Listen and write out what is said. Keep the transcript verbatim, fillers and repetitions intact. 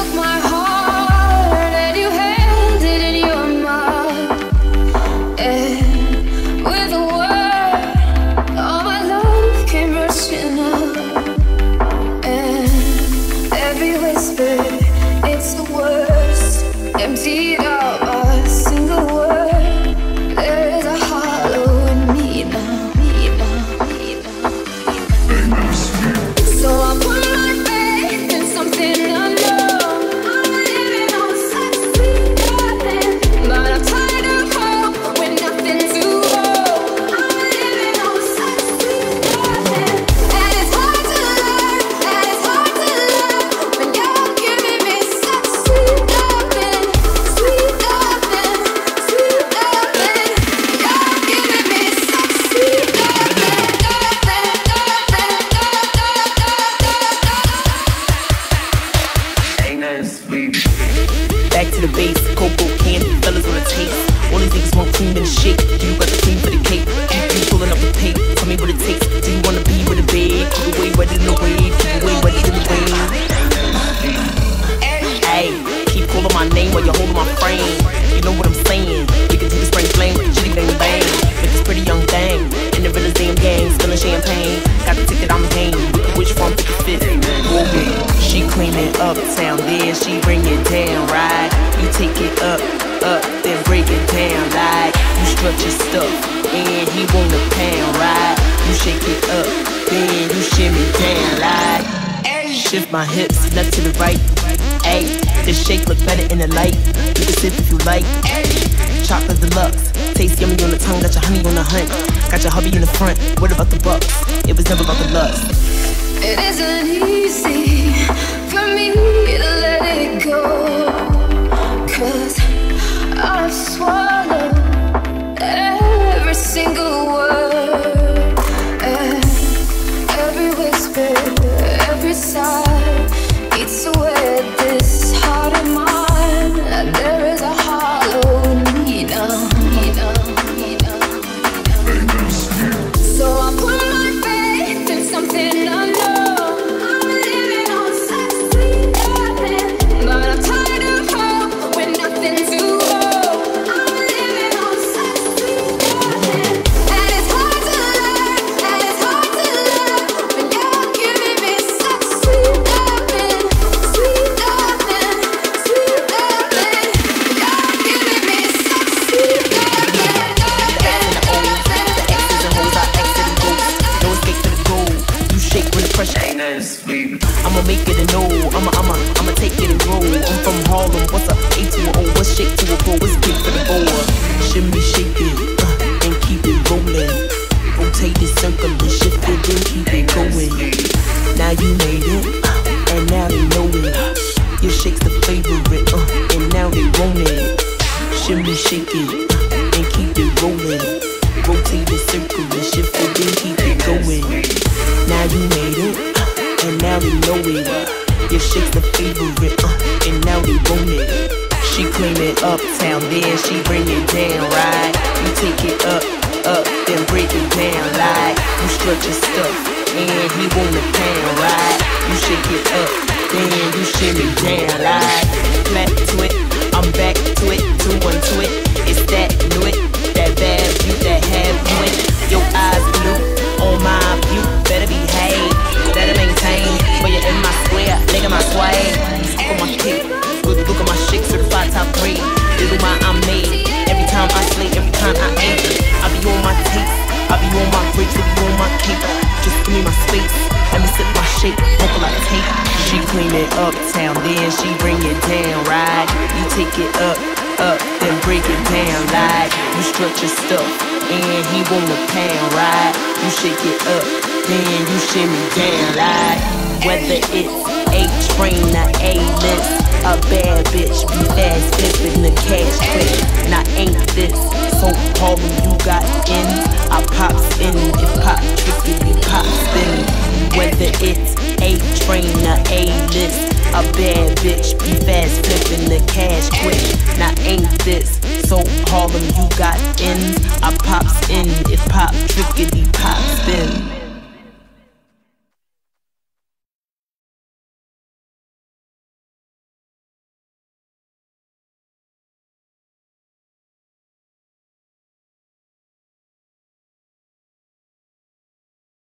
my heart and you held it in your mouth. And with a word, all my love came rushing out. And every whisper, it's the worst, emptied out by a single word. There is a hollow in me now, me now, me now, me now. So I put my faith in something unknown. I'm living on such sweet nothing, but I'm tired of hope with nothing to hold. I'm living on such sweet nothing, and it's hard to learn, and it's hard to love when you're giving me such sweet nothing, sweet nothing, sweet nothing. You're giving me such sweet nothing, nothing, nothing, Ain't nothing sweet. Back to the base, cocoa candy, fellas on the taste. All these niggas want cream in the shake. You got the cream for the cake. Keep you pulling up the tape. Tell me what it takes. Do you wanna be with a big? Keep away, wetter than the wave. Keep away, wetter than the wave. Hey, keep calling my name while you're holding my frame. You know what I'm saying? We can do the spring flame, chitty bang bang. With this pretty young thing, in the village damn gang, spilling champagne. Got the ticket, I'm paying. Which from fifty-fifth? She cleaning uptown, then she bring it down, right? You take it up, up, then break it down, like you strut your stuff, and he want a pound, right? You shake it up, then you shimmy down, like shift my hips, left to the right. Ayy, this shake look better in the light. You can sip if you like. Chocolate deluxe, taste yummy on the tongue, got your honey on the hunt. Got your hubby in the front, what about the bucks? It was never about the lust. it isn't easy for me to let it go, 'cause I've swallowed every single word, and every whisper, every sigh eats away at this heart of mine. And there is a hollow in me now, me now, me now, me now. So I put my faith in something unknown. I'm living on such sweet nothing, but I'm tired of hope with nothing to hold. I'm living on such sweet nothing, and it's hard to learn, and it's hard to love when you're giving me such sweet nothing, sweet nothing, sweet nothing. You're giving me such sweet nothing, nothing, nothing. The X's and hoes, I exit and ghost. No escape for the goal. You shake when the pressure. Ain't nothing sweet. I'ma make it a no. I'ma, I'ma, I'ma take it and roll. I'm from Harlem. What's up? A to a O. What's shake to a pro? What's big for the bowl? Shimmy, shake it, uh, and keep it rolling. Rotate the circle and shift it, then keep it going. Now you made it, uh, and now they know it. Your shake's the favorite, uh, and now they want it. Shimmy, shake it, uh, and keep it rolling. Rotate the circle and shift it, then keep it going. Now you made it, uh, and now they know it. Your shake's the favorite, uh, and now they want it. She clean it uptown, then she bring it down, right? You take it up, up, then break it down, like you strut your stuff, and he want a pound, right? You shake it up, then you shimmy down, like back to it, I'm back to it, two one to it. It's that new it, that bad view, that half wit. Your eyes blue, on my view, better behave, better maintain. But you're in my square, leg in my sway. Look at my kick, look, look at my shake, certified top grade. Little my I'm made, every time I slay, every time I aim. I be on my tape, I be on my grapes, I be on my cake. Just give me my space, let me sip my shake, vocal like tape. She clean it uptown, then she bring it down, right? You take it up, up, then break it down, like you strut your stuff, and he want a pound, right? You shake it up, then you shimmy down, like whether it's A-Train or A-List, a bad bitch be fast flipping the cash quick. Now ain't this so Harlem you got ends? I pops in if pop tricky pop spin. Whether it's A-Train or A-List, a bad bitch be fast flipping the cash quick. Now ain't this so Harlem you got ends? I pops in if pop tricky pop spin.